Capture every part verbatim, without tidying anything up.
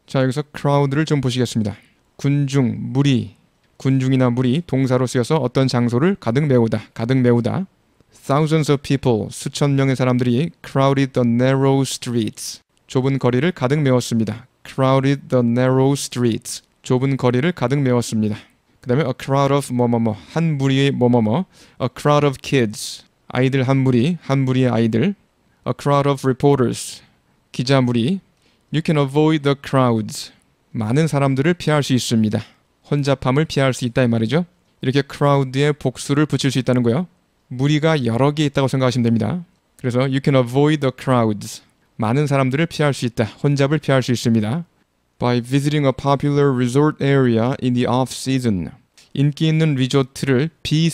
자, 여기서 crowd를 좀 보시겠습니다. 군중, 무리, 군중이나 무리 동사로 쓰여서 어떤 장소를 가득 메우다, 가득 메우다. Thousands of people, 수천 명의 사람들이 crowded the narrow streets, 좁은 거리를 가득 메웠습니다. crowded the narrow streets, 좁은 거리를 가득 메웠습니다. 그 다음에 a crowd of 뭐뭐뭐, 한 무리의 뭐뭐뭐, a crowd of kids, 아이들 한 무리, 한 무리의 아이들, a crowd of reporters, 기자 무리. You can avoid the crowds, 많은 사람들을 피할 수 있습니다. 혼잡함을 피할 수 있다 이 말이죠. 이렇게 crowd에 복수를 붙일 수 있다는 거예요. 무리가 여러 개 있다고 생각하시면 됩니다. 그래서 you can avoid the crowds, 많은 사람들을 피할 수 있다, 혼잡을 피할 수 있습니다. By visiting a popular resort area in the off-season, 인기 있는 리조트를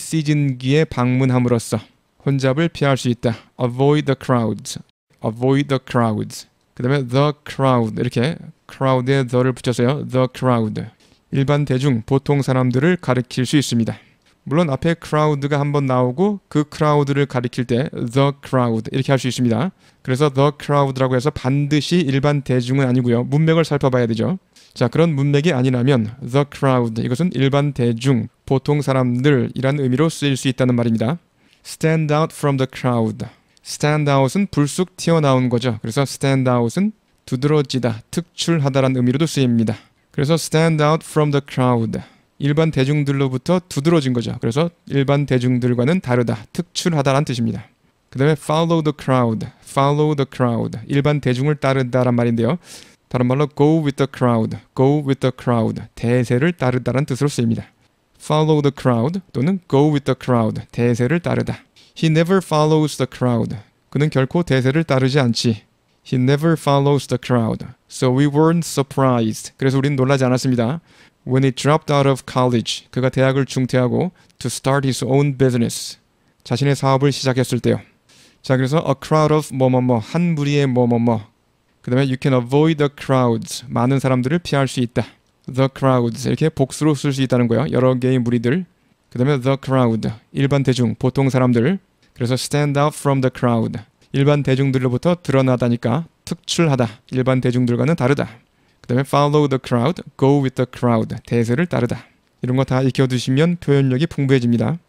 비시즌기에 방문함으로써 혼잡을 피할 수 있다. Avoid the crowds, avoid the crowds. 그 다음에 the crowd, 이렇게 crowd에 the를 붙여서요. the crowd, 일반 대중, 보통 사람들을 가리킬 수 있습니다. 물론 앞에 crowd가 한번 나오고 그 crowd를 가리킬 때 the crowd 이렇게 할 수 있습니다. 그래서 the crowd라고 해서 반드시 일반 대중은 아니고요. 문맥을 살펴봐야 되죠. 자, 그런 문맥이 아니라면 the crowd, 이것은 일반 대중, 보통 사람들이란 의미로 쓰일 수 있다는 말입니다. stand out from the crowd. stand out은 불쑥 튀어나온 거죠. 그래서 stand out은 두드러지다, 특출하다라는 의미로도 쓰입니다. 그래서 stand out from the crowd, 일반 대중들로부터 두드러진 거죠. 그래서 일반 대중들과는 다르다, 특출하다라는 뜻입니다. 그 다음에 follow the crowd, follow the crowd, 일반 대중을 따르다란 말인데요. 다른 말로 go with the crowd, go with the crowd, 대세를 따르다라는 뜻으로 쓰입니다. follow the crowd 또는 go with the crowd, 대세를 따르다. He never follows the crowd, 그는 결코 대세를 따르지 않지. He never follows the crowd, so we weren't surprised. 그래서 우린 놀라지 않았습니다. When he dropped out of college, 그가 대학을 중퇴하고 to start his own business, 자신의 사업을 시작했을 때요. 자, 그래서 a crowd of 뭐뭐뭐, 한 무리의 뭐뭐뭐. 그 다음에 you can avoid the crowds, 많은 사람들을 피할 수 있다. The crowds, 이렇게 복수로 쓸 수 있다는 거예요. 여러 개의 무리들. 그 다음에 the crowd, 일반 대중, 보통 사람들. 그래서 stand out from the crowd, 일반 대중들로부터 드러나다니까 특출하다, 일반 대중들과는 다르다. 그 다음에 follow the crowd, go with the crowd, 대세를 따르다. 이런 거 다 익혀두시면 표현력이 풍부해집니다.